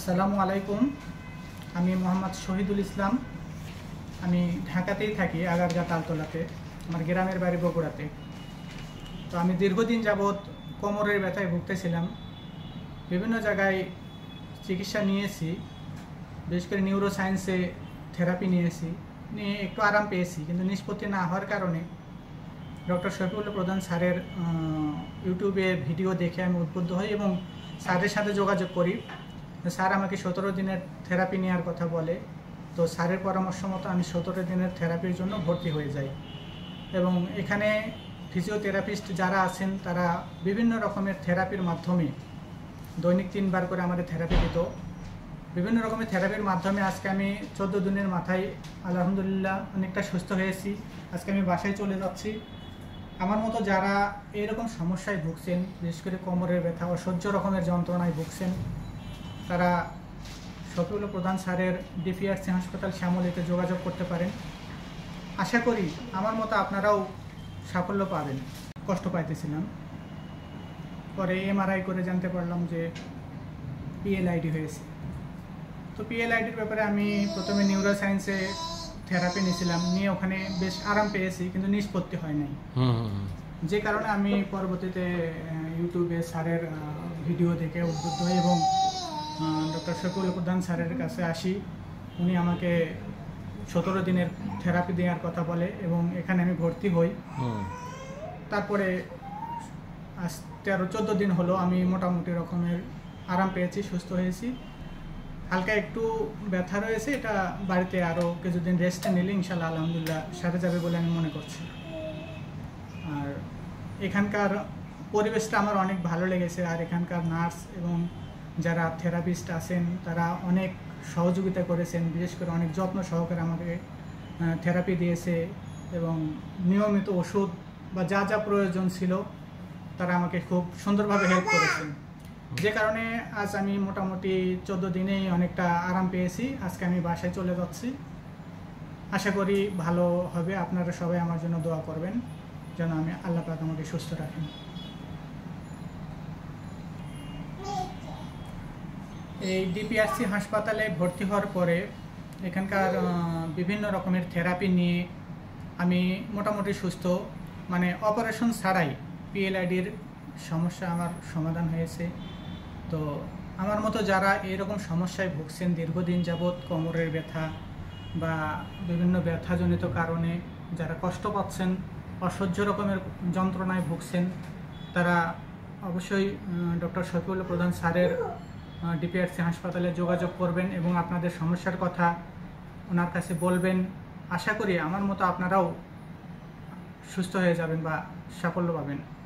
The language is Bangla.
আসসালামু আলাইকুম। আমি মোহাম্মদ শহীদুল ইসলাম। আমি ঢাকাতেই থাকি, আগারগা তালতলাতে। আমার গ্রামের বাড়ি বগুড়াতে। তো আমি দীর্ঘদিন যাবৎ কোমরের ব্যথায় ভুগতেছিলাম। বিভিন্ন জায়গায় চিকিৎসা নিয়েছি, বিশেষ করে নিউরো সায়েন্সে থেরাপি নিয়ে একটু আরাম পেয়েছি, কিন্তু নিষ্পত্তি না হওয়ার কারণে ডক্টর শফিউল্লাহ প্রধান স্যারের ইউটিউবে ভিডিও দেখে আমি উদ্বুদ্ধ হই এবং স্যারের সাথে যোগাযোগ করি। স্যার আমাকে 17 দিনের থেরাপি নেওয়ার কথা বলে। তো স্যারের পরামর্শ মতো আমি 17 দিনের থেরাপির জন্য ভর্তি হয়ে যাই। এবং এখানে ফিজিওথেরাপিস্ট যারা আছেন তারা বিভিন্ন রকমের থেরাপির মাধ্যমে দৈনিক 3 বার করে আমাদের থেরাপি দিত। বিভিন্ন রকমের থেরাপির মাধ্যমে আজকে আমি 14 দিনের মাথায় আলহামদুলিল্লাহ অনেকটা সুস্থ হয়েছি। আজকে আমি বাসায় চলে যাচ্ছি। আমার মতো যারা এরকম সমস্যায় ভুগছেন, বিশেষ করে কোমরের ব্যথা, অসহ্য রকমের যন্ত্রণায় ভুগছেন, তারা শফিউল্লাহ প্রধান স্যারের ডিপিআরসি হাসপাতাল শ্যামলীতে যোগাযোগ করতে পারেন। আশা করি আমার মতো আপনারাও সাফল্য পাবেন। কষ্ট পাইতেছিলাম, পরে এমআরআই করে জানতে পারলাম যে পিএলআইডি হয়েছে। তো পিএলআইডির ব্যাপারে আমি প্রথমে নিউরো সায়েন্সে থেরাপি নিয়েছিলাম, নিয়ে ওখানে বেশ আরাম পেয়েছি, কিন্তু নিষ্পত্তি হয় নাই। যে কারণে আমি পরবর্তীতে ইউটিউবে স্যারের ভিডিও দেখে উদ্বুদ্ধ হই এবং ডক্টর শফিউল্লাহ প্রধান স্যারের কাছে আসি। উনি আমাকে 17 দিনের থেরাপি দেওয়ার কথা বলে এবং এখানে আমি ভর্তি হই। তারপরে আজ 13-14 দিন হলো আমি মোটামুটি রকমের আরাম পেয়েছি, সুস্থ হয়েছি। হালকা একটু ব্যথা রয়েছে, এটা বাড়িতে আরও কিছুদিন রেস্টে নিলে ইনশাল্লাহ আলহামদুলিল্লাহ সেরে যাবে বলে আমি মনে করছি। আর এখানকার পরিবেশটা আমার অনেক ভালো লেগেছে। আর এখানকার নার্স এবং যারা থেরাপিস্ট আছেন তারা অনেক সহযোগিতা করেছেন, বিশেষ করে অনেক যত্ন সহকারে আমাকে থেরাপি দিয়েছে এবং নিয়মিত ওষুধ বা যা যা প্রয়োজন ছিল তারা আমাকে খুব সুন্দরভাবে হেল্প করেছেন। যে কারণে আজ আমি মোটামুটি 14 দিনেই অনেকটা আরাম পেয়েছি। আজকে আমি বাসায় চলে যাচ্ছি। আশা করি ভালো হবে। আপনারা সবাই আমার জন্য দোয়া করবেন যেন আমি আল্লাহ পাক আমাকে সুস্থ রাখেন। এই ডিপিআরসি হাসপাতালে ভর্তি হওয়ার পরে এখানকার বিভিন্ন রকমের থেরাপি নিয়ে আমি মোটামুটি সুস্থ, মানে অপারেশন ছাড়াই পিএলআইডির সমস্যা আমার সমাধান হয়েছে। তো আমার মতো যারা এরকম সমস্যায় ভুগছেন দীর্ঘদিন যাবৎ, কোমরের ব্যথা বা বিভিন্ন ব্যথাজনিত কারণে যারা কষ্ট পাচ্ছেন, অসহ্য রকমের যন্ত্রণায় ভুগছেন, তারা অবশ্যই ডক্টর শফিউল্লাহ প্রধান স্যারের ডিপিআরসি হাসপাতালে যোগাযোগ করবেন এবং আপনাদের সমস্যার কথা ওনার কাছে বলবেন। আশা করি আমার মতো আপনারাও সুস্থ হয়ে যাবেন বা সাফল্য পাবেন।